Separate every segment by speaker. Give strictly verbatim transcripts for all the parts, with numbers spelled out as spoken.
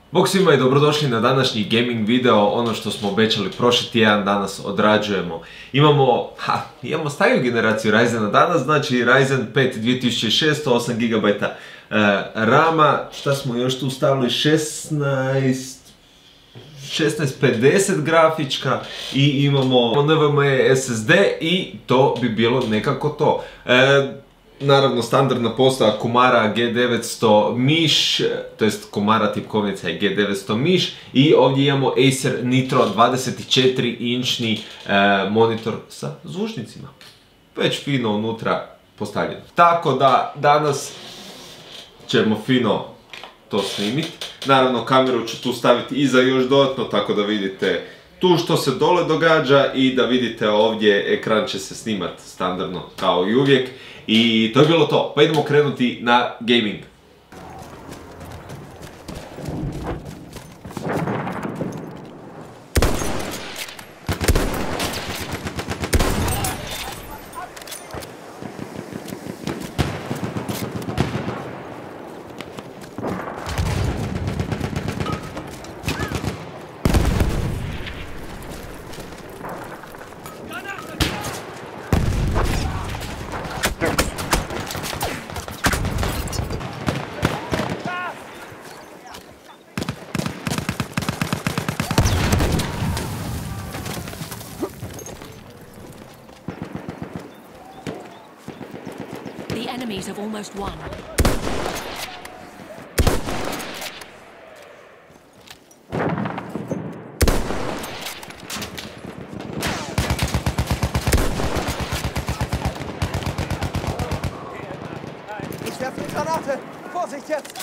Speaker 1: Bog svima i dobrodošli na današnji gaming video. Ono što smo obećali prošli tjedan danas odrađujemo. Imamo, ha, imamo stariju generaciju Ryzena danas, znači Ryzen pet dvije tisuće šesto, osam gigabajta e, rama. Šta smo još tu stavili? šesnaest šesnaest pedeset grafička i imamo N V M e S S D i to bi bilo nekako to. E, Naravno, standardna postava Kumara G devetsto miš, to jest Kumara tipkovnica je G devetsto miš i ovdje imamo Acer Nitro dvadeset četiri inčni e, monitor sa zvučnicima. Već fino unutra postavljeno. Tako da danas ćemo fino to snimiti. Naravno, kameru ću tu staviti iza još dodatno, tako da vidite tu što se dole događa i da vidite ovdje ekran će se snimati standardno kao i uvijek. I to je bilo to, pa idemo krenuti na gaming.
Speaker 2: The enemies have almost won.
Speaker 3: Ich werfe eine Granate! Vorsicht jetzt!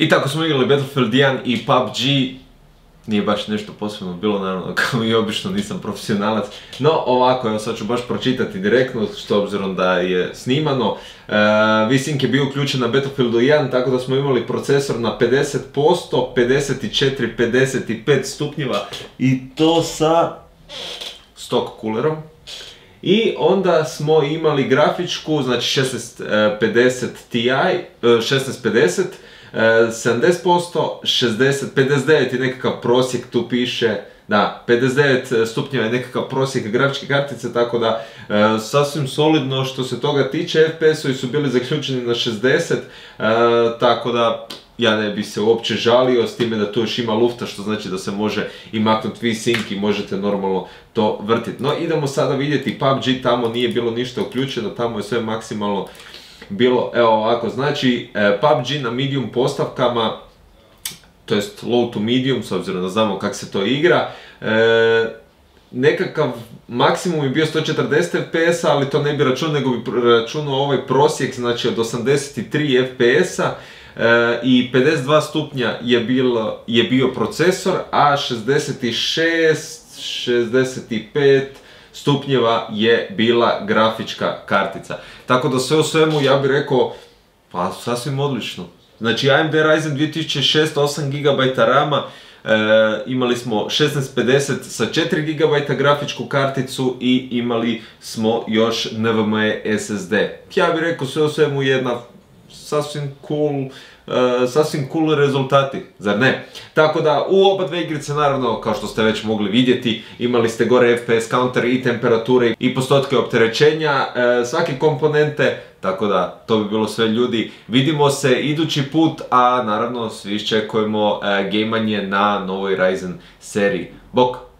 Speaker 1: I tako smo igrali Battlefield jedan i P U B G. Nije baš nešto posebno bilo, naravno, kao i obično nisam profesionalac. No, ovako, evo sad ću baš pročitati direktno, što obzirom da je snimano. E, V-Sync je bio uključen na Battlefieldu jedan, tako da smo imali procesor na pedeset posto, pedeset četiri pedeset pet stupnjeva i to sa stock coolerom. I onda smo imali grafičku, znači šesnaest pedeset Ti, šesnaest pedeset, sedamdeset posto, šezdeset, pedeset devet je nekakav prosjek, tu piše, da, pedeset devet stupnjeva je nekakav prosjek grafičke kartice, tako da e, sasvim solidno što se toga tiče. F P S-ovi su bili zaključeni na šezdeset, e, tako da ja ne bi se uopće žalio, s time da tu još ima lufta, što znači da se može i maknuti V-Sync i možete normalno to vrtiti. No, idemo sada vidjeti P U B G, tamo nije bilo ništa uključeno, tamo je sve maksimalno bilo, evo ovako, znači P U B G na medium postavkama, to jest low to medium, s obzirom da znamo kako se to igra, e, nekakav maksimum je bio sto četrdeset F P S-a, ali to ne bi računao, nego bi računao ovaj prosjek, znači od osamdeset tri F P S-a, e, i pedeset dva stupnja je, bilo, je bio procesor, a šezdeset šest, šezdeset pet stupnjeva je bila grafička kartica. Tako da sve u svemu ja bih rekao, pa sasvim odlično. Znači A M D Ryzen dvije tisuće šest, osam gigabajta rama, e, imali smo šesnaest pedeset sa četiri gigabajta grafičku karticu i imali smo još NVMe S S D. Ja bih rekao sve u svemu jedna sasvim cool, Uh, sasvim cool rezultati, zar ne? Tako da u oba dve igrice, naravno, kao što ste već mogli vidjeti, imali ste gore F P S counter i temperature i postotke opterećenja uh, svake komponente, tako da to bi bilo sve, ljudi. Vidimo se idući put, a naravno svi iščekujemo uh, gejmanje na novoj Ryzen seriji. Bok!